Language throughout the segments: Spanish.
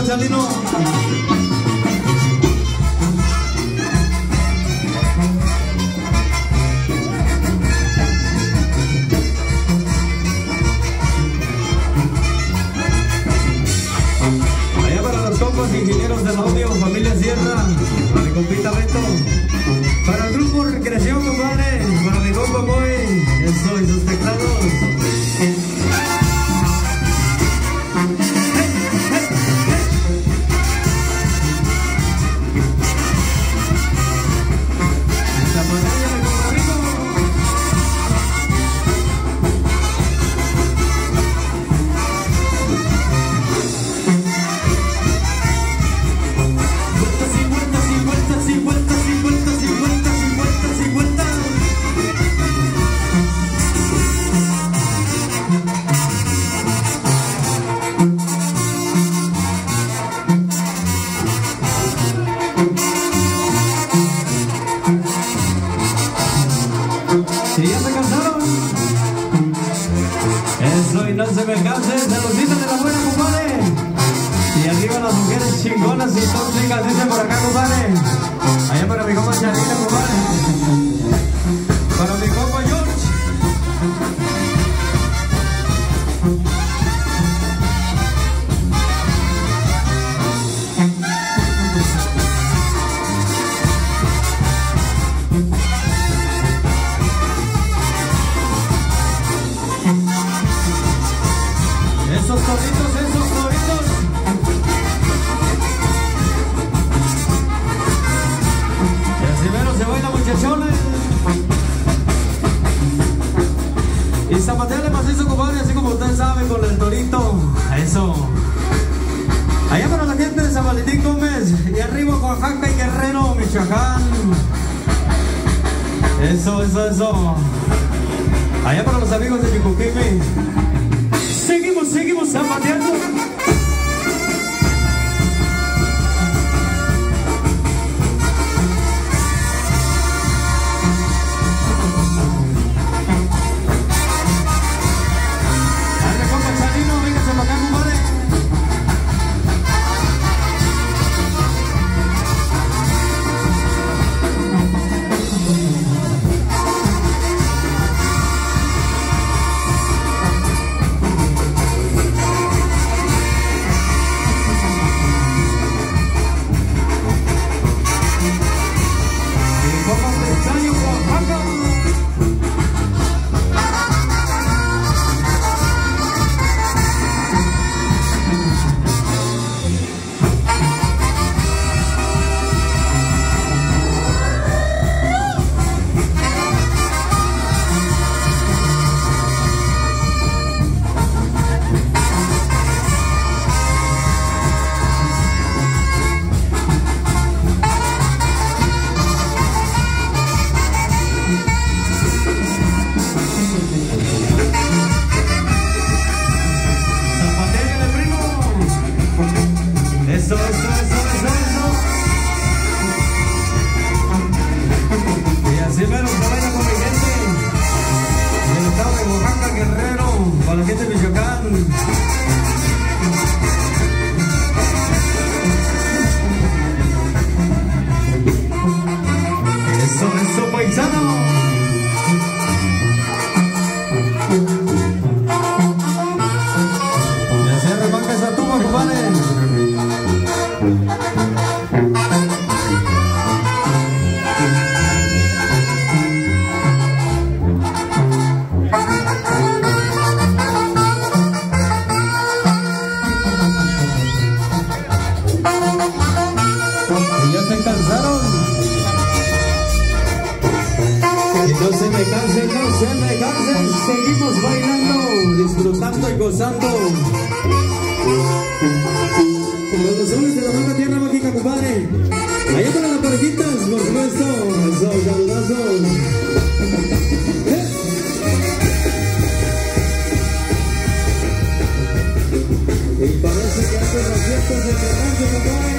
Chalino. Allá para los compas ingenieros del audio, familia Sierra, para mi compita Beto, para el grupo Recreación, compadre, para mi compa Boy, eso y sus teclados. Si ya se cansaron, eso y no se me cansen, saludita de la buena, compadre. Y arriba las mujeres chingonas y tóxicas, dice por acá, compadre. Allá para mi compa Charita, compadre. Para mi compa George. Esos toritos, esos toritos. Y así mero se baila, muchachones. Y zapateale macizo, compadre, así como ustedes saben, con el torito. Eso. Allá para la gente de San Valentín Gómez. Y arriba Oaxaca y Guerrero, Michoacán. Eso, eso, eso. Allá para los amigos de Yucuquimi. Seguimos zapateando. Dale, compa Chalino, véngase para acá, compadre. Eso. Y así mero se baila con mi gente del estado de Oaxaca, Guerrero, para la gente de Michoacán. Eso, paisano. Ya se remanca esa tuba, compadre. Y ya se cansaron. Y no se me cansen, seguimos bailando, disfrutando y gozando. Como los hombres de la Baja Tierra Mágica, compadre. Allá para las parejitas, por supuesto. Eso, saludazos. Y parece que hacen las fiestas de rancho, compadre.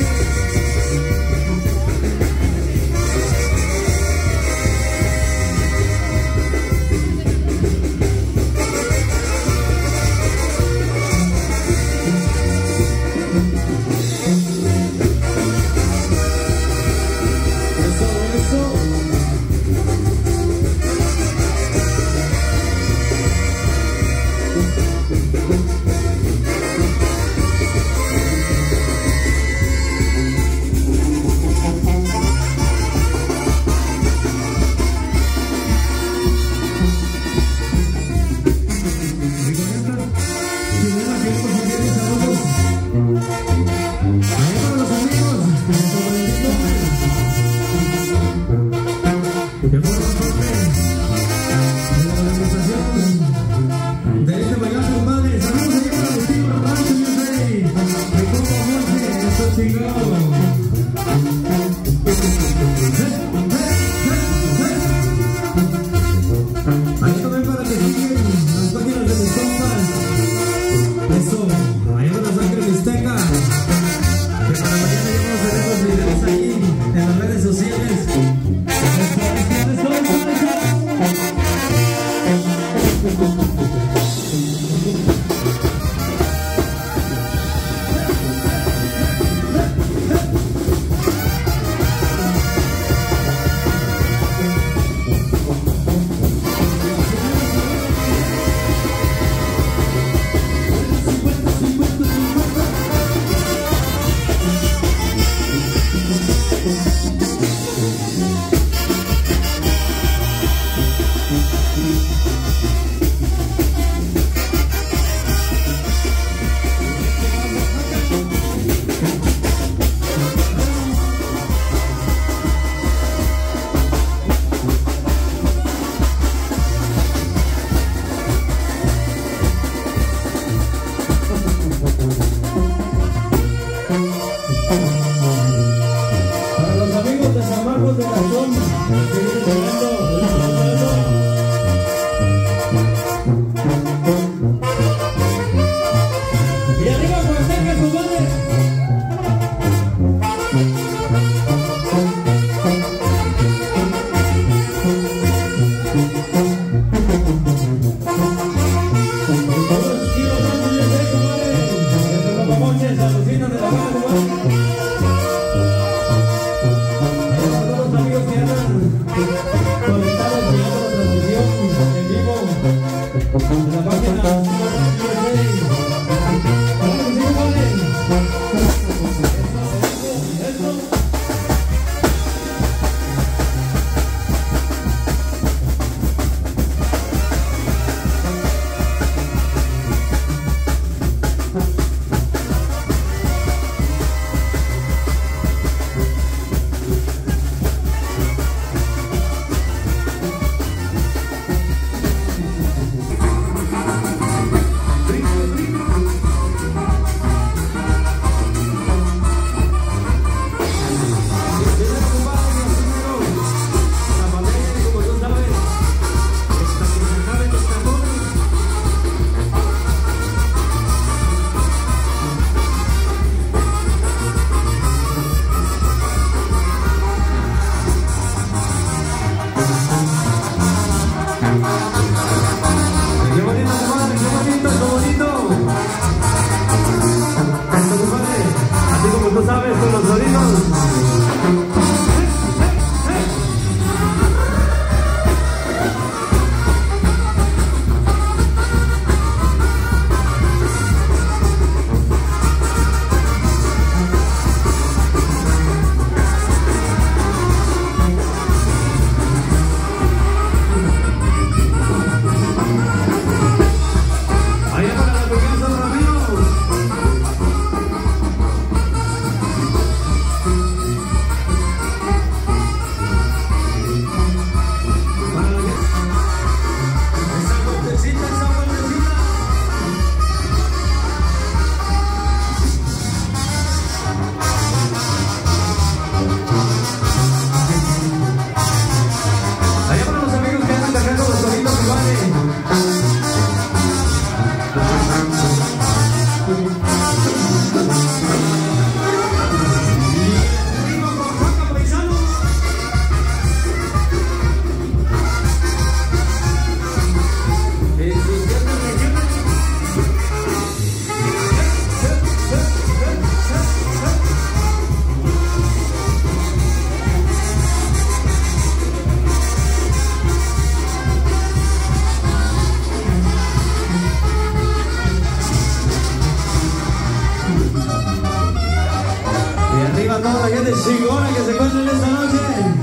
toda la gente chingona que se encuentra en esta noche.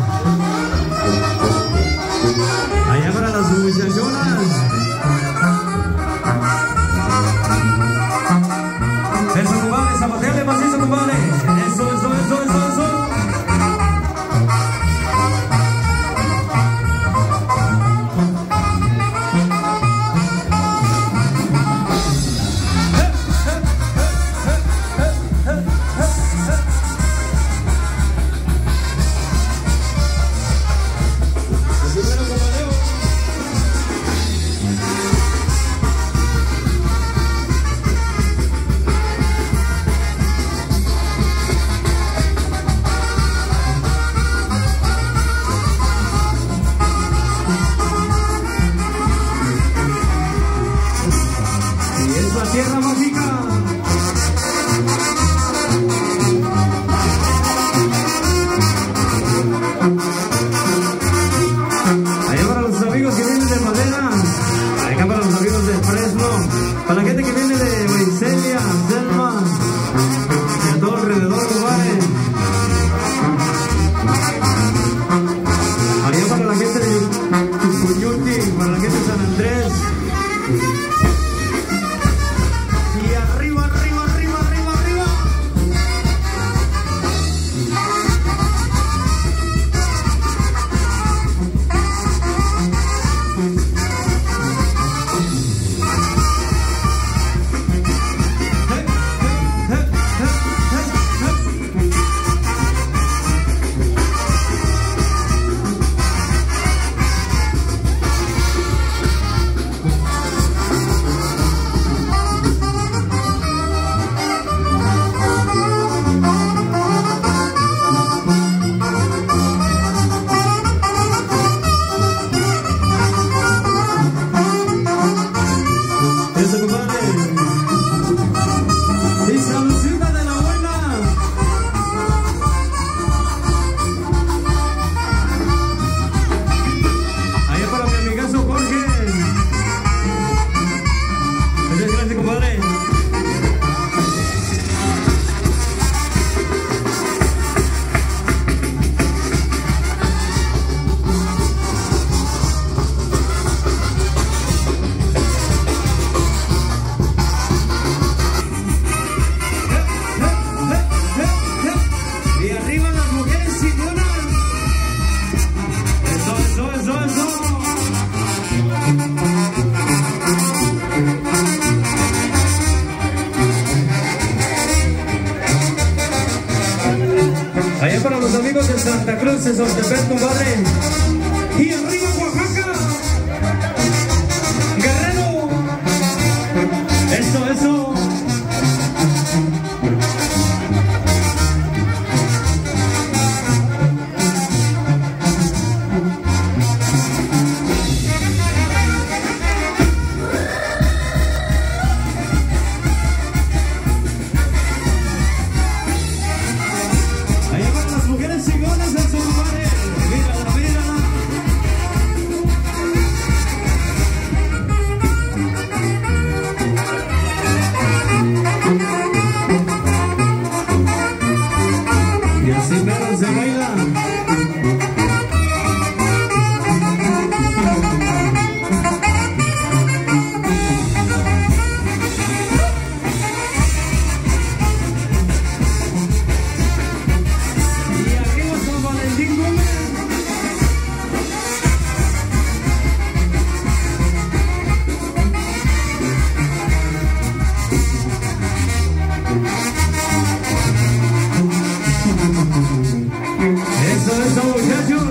Allá para las muchachonas. Allá para los amigos de Santa Cruz, de Soltepec, compadre. Y arriba Oaxaca. Guerrero. Eso. Eso, muchachos.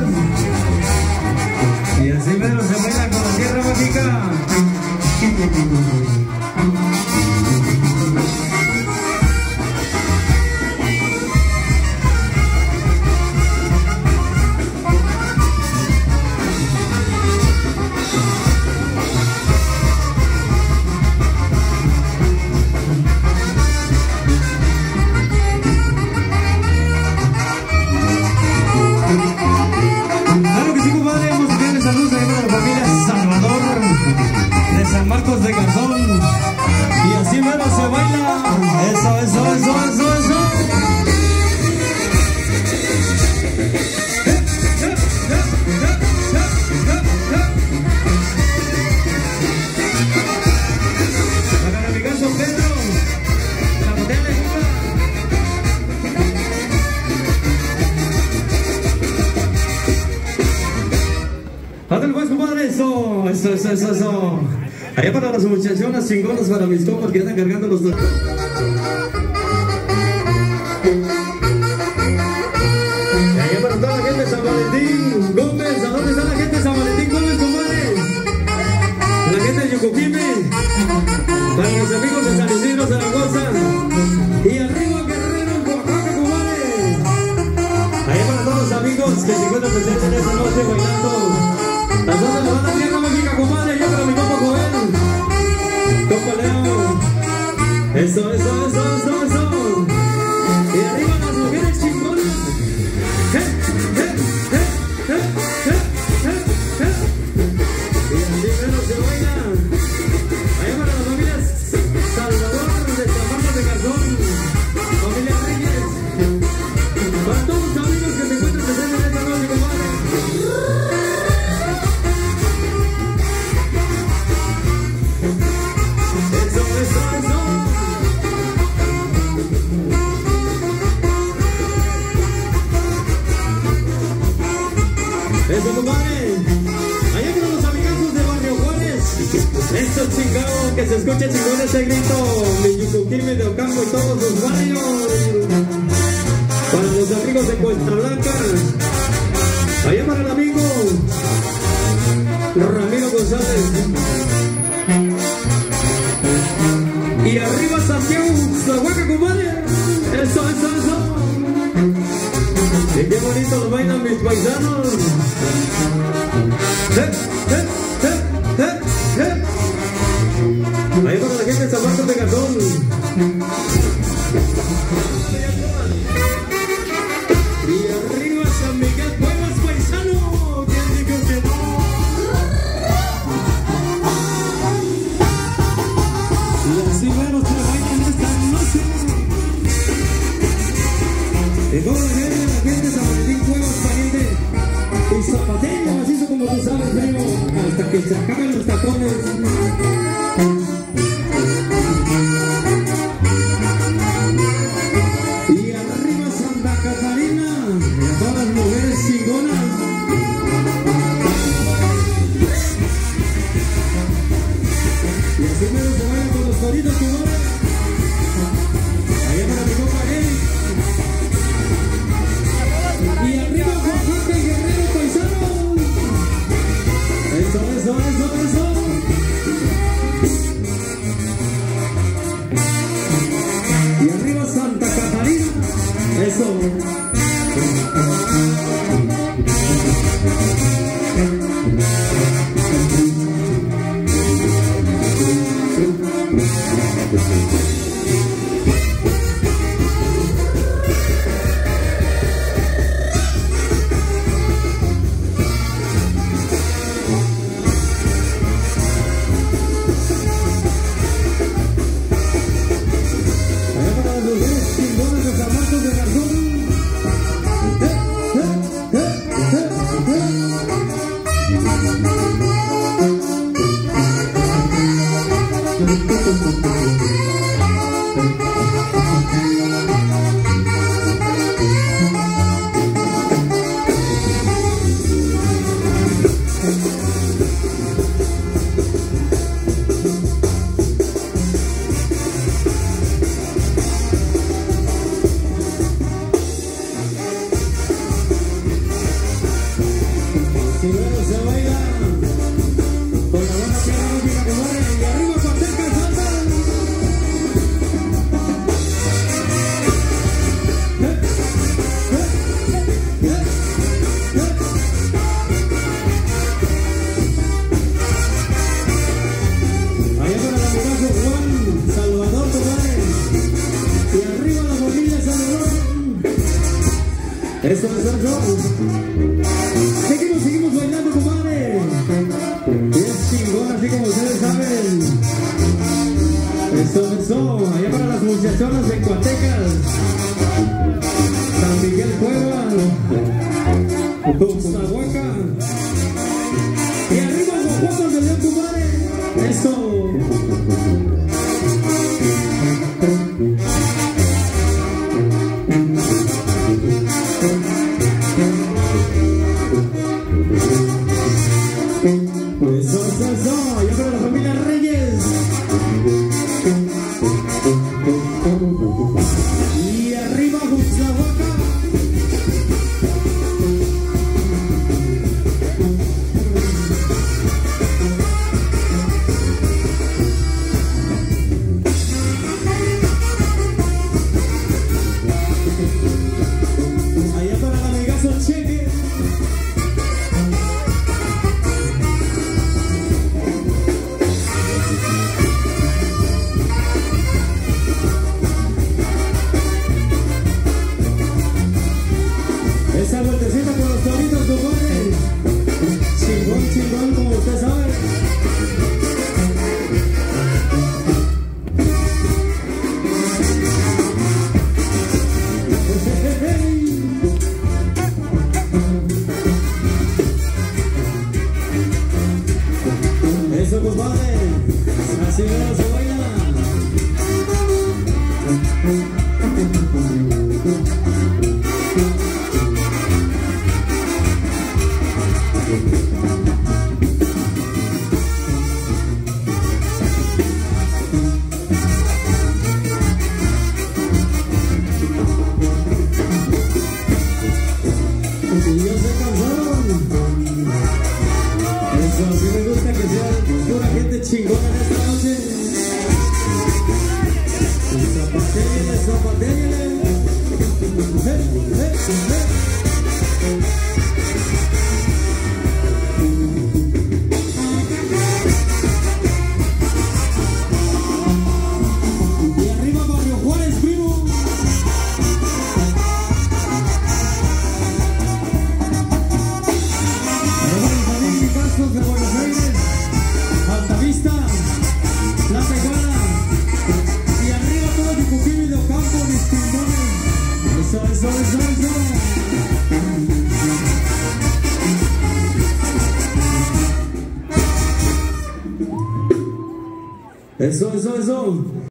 Y así mero se baila con la tierra mágica. San Marcos de Garzón. Y así mero se baila. Eso. Para mi caso Pedro, la botella de coca. Ándale pues, compadre, eso. Allá para las muchachonas chingonas, para mis compas que andan cargando los... Allá para toda la gente de San Valentín Gómez. ¿A dónde está la gente de San Valentín Gómez, compadre? La gente de Yucuquime. Para los amigos de San Isidro, Zaragoza. Y arriba Guerrero, Oaxaca, compadre. Allá para todos los amigos que se encuentran presentes en esta noche bailando. Las dos de la banda tierra mágica, compadre. Allá para mi compa Joel. Compa Leo. Eso. Y arriba las mujeres chingonas. Y así menos se baila. Allá para las familias Salvador de San Marcos de Garzón. Familia Reyes. Para todos los amigos que se encuentran presentes en esta noche, compadre. Eso, compadre. Allá para los amigazos de Barrio Juárez. Eso chingado, que se escuche chingón ese grito. Mi Yucuquime de Ocampo y todos los barrios. Para los amigos de Cuesta Blanca. Allá para el amigo Ramiro González. Y arriba Santiago Zahuaca, compadre. Eso. Y qué bonito lo bailan mis paisanos. Ahí para la gente de San Marcos de Garzón. Y arriba San Miguel Pueblas, paisano. ¿Quién dijo que no? Y así menos se bailan esta noche. Y toda la gente de San Valentín Juegos, pariente. Y zapateño, macizo como tú sabes, primo. Hasta que se acaben los tapones. Y arriba Santa Catarina. Y a todas las mujeres chingonas. Y así menos se vayan con los toritos cubanos. Allá para mi compa Eric. Eso es el show. Seguimos bailando, compadre. Bien chingón, así como ustedes saben. Eso. Allá para las muchachonas de Coatecas, San Miguel Cueva, Tuxtlahuaca. Y arriba los guapos de León, compadre. Eso. Eso, ya para la familia Reyes. Y arriba Tuxtlahuaca. Allá para el amigazo Cheque. Esa vueltecita con los toritos, compadre. Chingón, como usted sabe. Eso, compadre. Así no se baila. Y ya se cansaron. Eso, sí me gusta que sea pura gente chingona en esta noche. Zapatéale. Y arriba Barrio Juárez, primo. De Buenos Aires, Altavista, Plaza Iguala, y arriba todo de Cuquín y de Ocampo, mis chingones. Eso. Eso.